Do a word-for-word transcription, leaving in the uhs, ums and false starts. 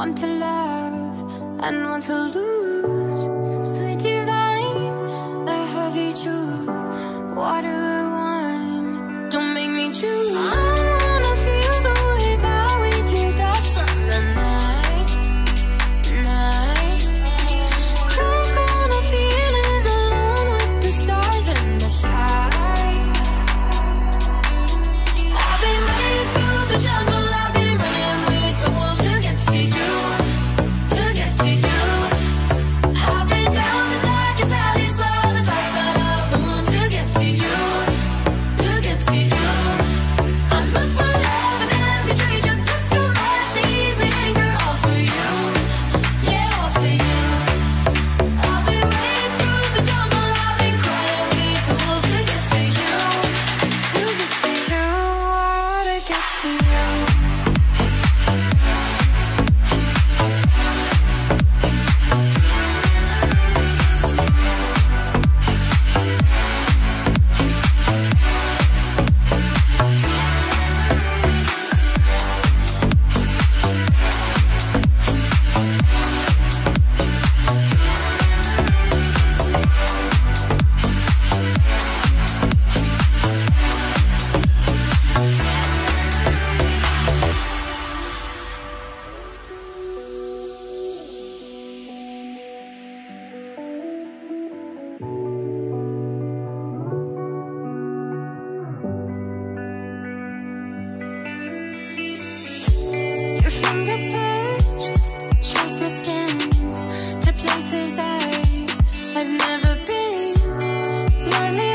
one to love and one to lose. Sweet divine, the heavy truth. Water or wine, don't make me choose. I wanna feel the way that we did that summer night, night. Crack on a feeling alone with the stars in the sky. I've been running through the jungle, I've been running with the wolves to get to you, to get to you. I've been down the darkest alleys of the dark side of the moon to get to you, to get to you. I'm up for love and every stranger took too much easy anger, all for you, yeah, all for you. I've been running through the jungle, I've been crying with the wolves to get to you, to get to you, oh, to get to you. Your fingertips trace my skin to places I have never been. Lonely